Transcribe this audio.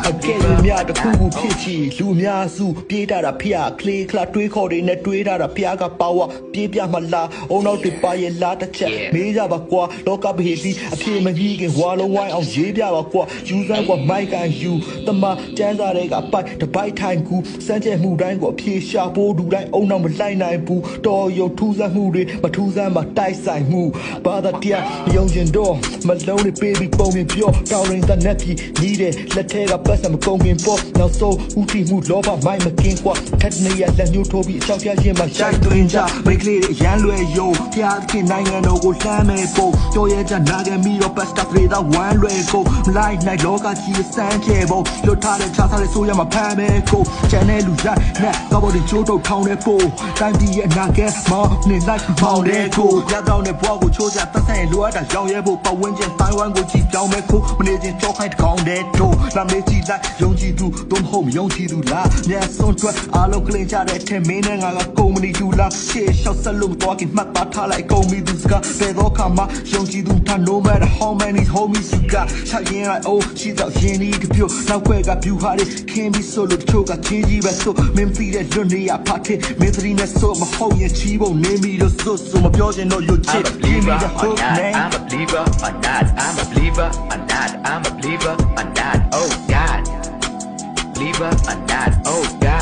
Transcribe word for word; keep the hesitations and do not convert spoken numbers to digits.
အကယ်၍များတစ်ခုခုဖြစ်ချီလူများစုပြေးတာတာဖျားကလေးခလာတွေးခေါ်တွေနဲ့တွေးတာတာဖျားကပါဝါပြေးပြမလားအုံနောက်တွေပါရဲ့လားတစ်ချက်မေးကြပါကွာလောကပဟေစီအပြေမကြီးခင်ဝါလုံးဝိုင်းအောင်ရေးပြပါကွာယူစမ်းကွာမိုက်ကန်ယူတမကျန်းစာတွေကပိုက်တပိုက်ထိုင်ကူစမ်းကြဲမှုတိုင်းကိုအပြေရှာပိုးတူတိုင်းအုံနောက်မလိုက်နိုင်ဘူးတော်ရုံထူးစမ်းမှုတွေမထူးစမ်းမတိုက်ဆိုင်မှုဘာသာတရားမယုံကျင်တော့မလုံးတွေပေးပြီးပုံမြင်ပြောတောင်းရင်တနက်ကြီးညီးတယ်လက်ထဲကပတ်စံမကုန်ခင်ပေါ့နောက်ဆုံးဦးတည်မှုလောဘမိုက်မကင်းကွာထက်နေရလက်ညှိုးထိုးပြီးအချောက်ပြချင်းမှာရှိုက်သွင်းကြမိကလေးတွေရန်လွယ်ယုံဖျားခင်နိုင်ငံတော်ကိုလှမ်းမဲ့ပုံပြောရဲကြနာခဲ့ပြီးတော့ပတ်စတာတွေတော့ဝမ်းလွယ်ကိုလိုက်နိုင်လောကကြီးစမ်းကျဲပုံလွတ်ထားတဲ့ခြားထားတဲ့ဆိုရမှာဖမ်းမဲ့ကိုချန်နယ်လူရိုက်နဲ့ကဘော်ဒီချိုးထုတ်ထောင်းတဲ့ပို့တိုင်းပြည်ရဲ့နာကဲမောင်းနေလိုက်မောင်းတဲ့ကိုရတော့တဲ့ဘွားကိုချိုးကြသက်ဆိုင်လိုအပ်တာရောင်းရဲဖို့ပတ်ဝန်းကျင်တိုင်းဝမ်ကိုကြည့်ပြောင်းမဲ့ကိုမနေချင်းကြောက်ခိုင်းတကောင်းတဲ့တို့လာမေးကြည့်လိုက်ယုံကြည်သူတို့မဟုတ်ယုံကြည်သူလားညဆုံးထွက်အားလုံးကလင်ကြတဲ့ထဲမင်းနဲ့ငါကကုမ္ပဏီယူလာရှေ့လျှောက်ဆက်လို့တော့ကမှတ်သားထားလိုက်ကုမ္ပဏီသူစကဘယ်တော့ခါမှယုံကြည်သူထား no matter how many homies you got ချရင်လိုက်အိုးရှိတော့ရင်းနှီးတပြို့နောက်ွယ်ကပြူဟာတွေခင်းပြီးဆိုလို့တချို့ကချင်းကြီးပဲဆိုမင်းသိတဲ့လွတ်နေရဖတ်တဲ့မင်းသတိနဲ့ဆိုမဟုတ်ရင်ချီးဖို့နေမိလို့ဆိုဆိုမပြောချင်တော့ you chip give me the whole name I'm a believer or not I'm a believer or not I'm a believer or not oh God believer or not oh God